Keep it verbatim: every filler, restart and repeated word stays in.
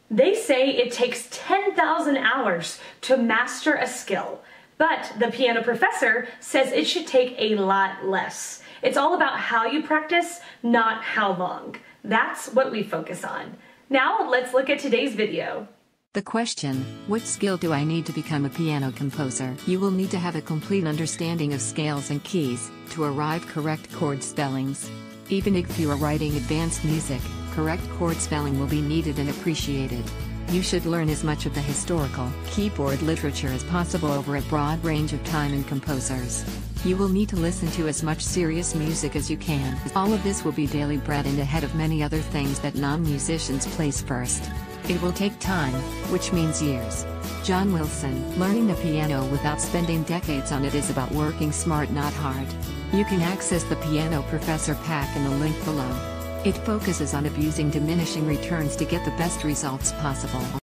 They say it takes ten thousand hours to master a skill, but the piano professor says it should take a lot less. It's all about how you practice, not how long. That's what we focus on. Now let's look at today's video. The question, what skill do I need to become a piano composer? You will need to have a complete understanding of scales and keys to arrive correct chord spellings. Even if you are writing advanced music, correct chord spelling will be needed and appreciated. You should learn as much of the historical keyboard literature as possible over a broad range of time and composers. You will need to listen to as much serious music as you can. All of this will be daily bread and ahead of many other things that non-musicians place first. It will take time, which means years. John Wilson. Learning the piano without spending decades on it is about working smart, not hard. You can access the Piano Professor Pack in the link below. It focuses on abusing diminishing returns to get the best results possible.